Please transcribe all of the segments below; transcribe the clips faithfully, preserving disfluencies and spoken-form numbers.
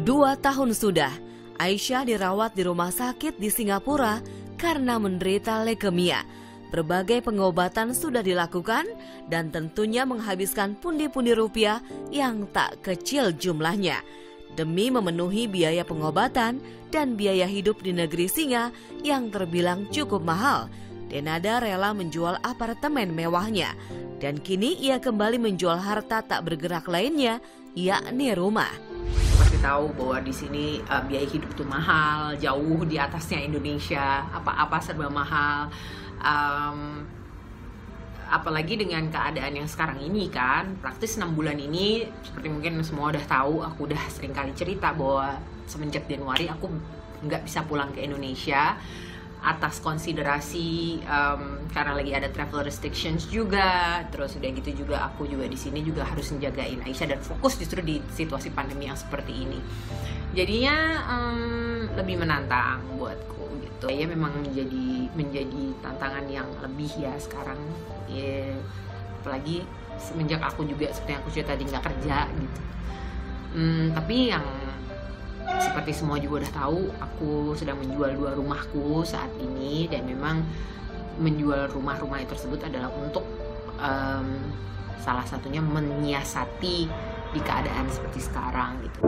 Dua tahun sudah, Aisyah dirawat di rumah sakit di Singapura karena menderita leukemia. Berbagai pengobatan sudah dilakukan dan tentunya menghabiskan pundi-pundi rupiah yang tak kecil jumlahnya. Demi memenuhi biaya pengobatan dan biaya hidup di negeri singa yang terbilang cukup mahal, Denada rela menjual apartemen mewahnya. Dan kini ia kembali menjual harta tak bergerak lainnya, yakni rumah. Pasti tahu bahwa di sini uh, biaya hidup tuh mahal, jauh di atasnya Indonesia, apa-apa serba mahal. Um, apalagi dengan keadaan yang sekarang ini kan, praktis enam bulan ini, seperti mungkin semua udah tahu, aku udah sering kali cerita bahwa semenjak Januari aku nggak bisa pulang ke Indonesia atas konsiderasi um, karena lagi ada travel restrictions juga. Terus udah gitu juga aku juga di sini juga harus menjagain Aisyah dan fokus justru di situasi pandemi yang seperti ini. Jadinya um, lebih menantang buatku gitu. Ya memang menjadi menjadi tantangan yang lebih ya sekarang. Ya, apalagi semenjak aku juga seperti yang aku cerita tadi nggak kerja gitu. Hmm, tapi yang seperti semua juga udah tahu, aku sedang menjual dua rumahku saat ini, dan memang menjual rumah-rumah tersebut adalah untuk um, salah satunya menyiasati di keadaan seperti sekarang gitu.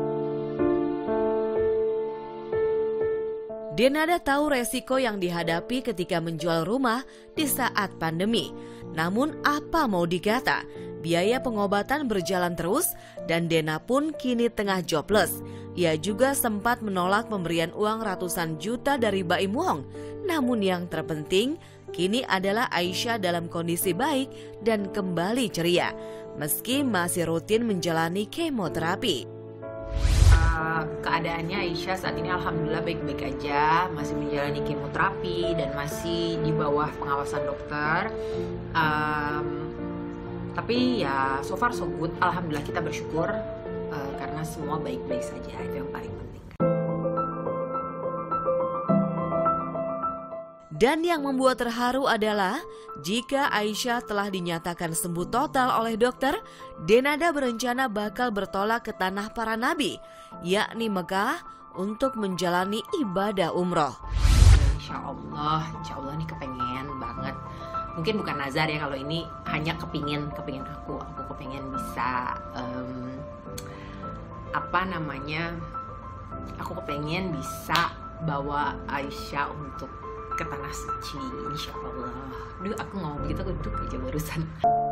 Denada tahu resiko yang dihadapi ketika menjual rumah di saat pandemi. Namun apa mau dikata, biaya pengobatan berjalan terus dan Dena pun kini tengah jobless. Ia juga sempat menolak pemberian uang ratusan juta dari Baim Wong. Namun yang terpenting, kini adalah Aisyah dalam kondisi baik dan kembali ceria, meski masih rutin menjalani kemoterapi. Uh, keadaannya Aisyah saat ini alhamdulillah baik-baik aja, masih menjalani kemoterapi dan masih di bawah pengawasan dokter. Um, tapi ya so far so good, alhamdulillah kita bersyukur. Uh, karena semua baik-baik saja, itu yang paling penting. Dan yang membuat terharu adalah jika Aisyah telah dinyatakan sembuh total oleh dokter, Denada berencana bakal bertolak ke tanah para nabi, yakni Mekah, untuk menjalani ibadah umroh. Insya Allah, insya Allah nih kepengen banget. Mungkin bukan nazar ya kalau ini, hanya kepingin, kepingin aku, aku kepingin bisa um, apa namanya, aku kepengen bisa bawa Aisyah untuk ke tanah suci, insya Allah. Duh, aku ngomong begitu, aku duduk aja barusan.